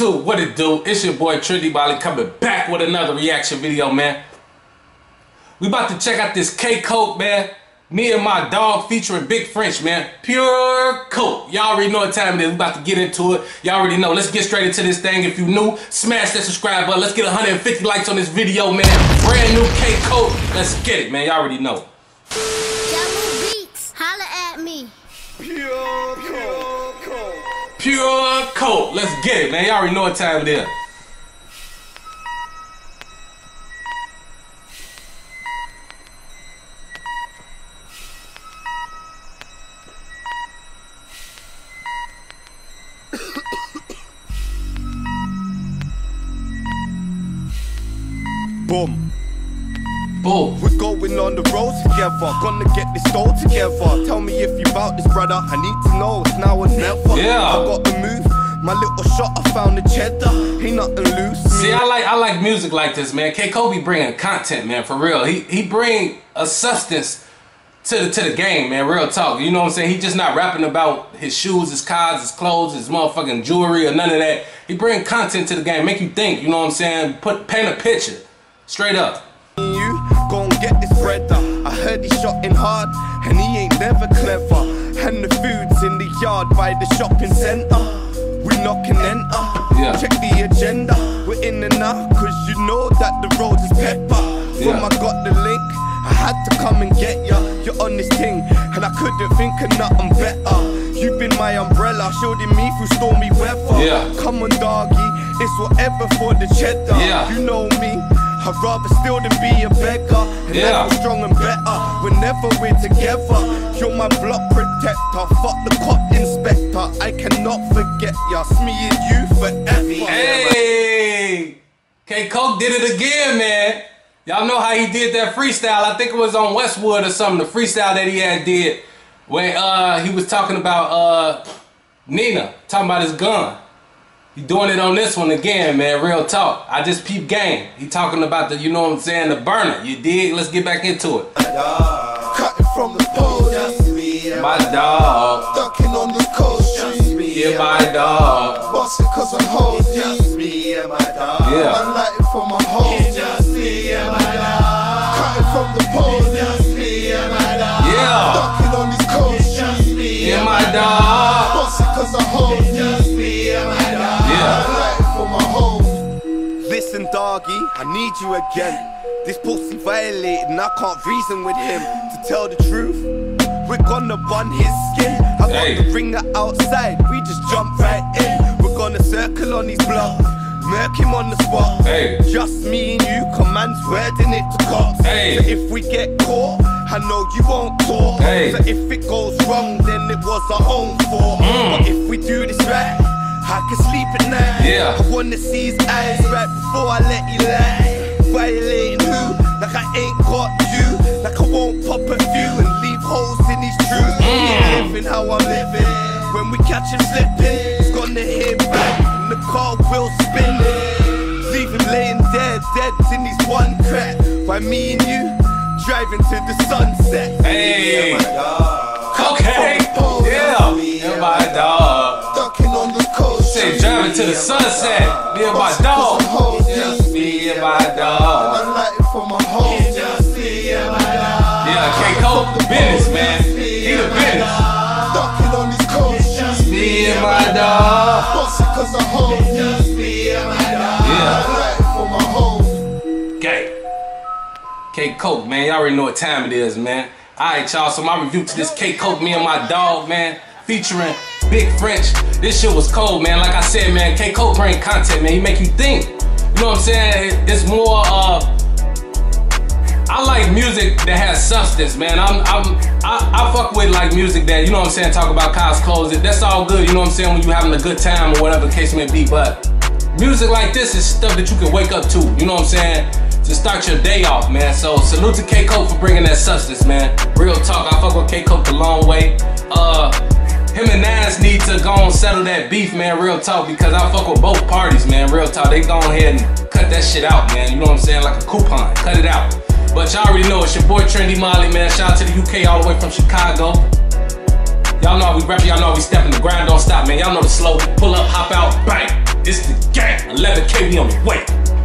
YouTube, what it do? It's your boy Trendy Molly coming back with another reaction video, man. We about to check out this K Coke, man. Me and my dog featuring Big French, man. Pure Coke. Y'all already know what time it is. We about to get into it. Y'all already know. Let's get straight into this thing. If you new, smash that subscribe button. Let's get 150 likes on this video, man. Brand new K Coke. Let's get it, man. Y'all already know. Jamu Beats, holla at me. Pure Coke. Pure Coke. Let's get it, man. Y'all already know what time it is. Boom. Boom. We're going on the road together, gonna get this goal together. Tell me if you bout this, brother. I need to know, it's now or never. Yeah. I got the move, my little shot, I found the cheddar. Ain't nothing loose. See, I like music like this, man. K Coke be bringing content, man, for real. He bring a substance to the game, man. Real talk. You know what I'm saying? He just not rapping about his shoes, his cars, his clothes, his motherfucking jewelry, or none of that. He bring content to the game, make you think. You know what I'm saying? Paint a picture, straight up. You gon' get this bread. I heard he shotting hard, and he ain't never clever. And the food's in the yard by the shopping centre. We knocking enter. Yeah. Check the agenda. We're in and out, cause you know that the road is pepper. From I got the link, I had to come and get ya. You're on this thing, and I couldn't think of nothing better. You've been my umbrella, shielding me through stormy weather. Yeah. Come on, doggy, it's whatever for the cheddar. Yeah. You know me, I'd rather steal than be a beggar. And Yeah. never strong and better whenever we're together. You're my block protector, fuck the cop inspector. I cannot forget ya, it's me and you forever. Hey, K Coke did it again, man. Y'all know how he did that freestyle. I think it was on Westwood or something. The freestyle that he had did when he was talking about Nina, talking about his gun. He doing it on this one again, man. Real talk. I just peep game. He talking about the, you know what I'm saying, the burner. You dig? Let's get back into it. Cutting from the pole, just me and My dog. ducking on the coast street. Yeah, my dog. Boss it cause I'm holding. Just me and my dog. Yeah. I'm lighting for my home. Just me and my dog. Cutting from the pole, just me and my dog. Yeah. Ducking on these coast streets. Yeah, my dog. Boss it cause I'm holding. Just me and my dog. Yeah. I'm lighting for my home. Listen, doggy, I need you again. This pussy violated and I can't reason with him. To tell the truth, we're gonna bun his skin. I got the ringer outside, we just jump right in. We're gonna circle on his block, murk him on the spot. Hey. Just me and you, command's wording it to cops. Hey. So if we get caught, I know you won't talk. Hey. So if it goes wrong, then it was our own fault. But if we do this right, I can sleep at night. Yeah. I wanna see his eyes right before I let you lie. Violating who? Like I ain't got you. Like I won't pop a few and leave holes in his truth. Yeah, living how I'm living. When we catch him slipping, it's gonna hit back and the car will spin. Leave him laying dead in his one crack. By me and you, driving to the sunset. Hey. Yeah, my dog. Okay. Yeah. Yeah, my dog. Ducking on the coast. Say driving to the sunset. Me and my dog. Just me and my dog. I'm lighting for my home. Just me and my dog. Yeah, K Coke, the business, man. He the business. Ducking on these coasts. Just me and my dog. Boss it cause I'm home. Just me and my dog. Yeah. I'm lighting for my home. Gang. K Coke, man. Y'all already know what time it is, man. Alright, y'all. So my review to this K Coke, me and my dog, man, featuring Big French. This shit was cold, man. Like I said, man, K Coke bring content, man. He make you think. You know what I'm saying? It's more I like music that has substance, man. I fuck with like music that, you know what I'm saying, talk about cars, clothes. That's all good, you know what I'm saying, when you having a good time or whatever the case may be. But music like this is stuff that you can wake up to, you know what I'm saying, to start your day off, man. So salute to K Coke for bringing that substance, man. Real talk, I fuck with K Coke the long way. Him and Nas need to go and settle that beef, man. Real talk, because I fuck with both parties, man. Real talk, they go ahead and cut that shit out, man. You know what I'm saying, like a coupon, cut it out. But y'all already know it's your boy Trendy Molly, man. Shout out to the UK all the way from Chicago. Y'all know how we rep, y'all know how we stepping, the grind don't stop, man. Y'all know the slow, pull up, hop out, bang. It's the gang. 11K, we on the way.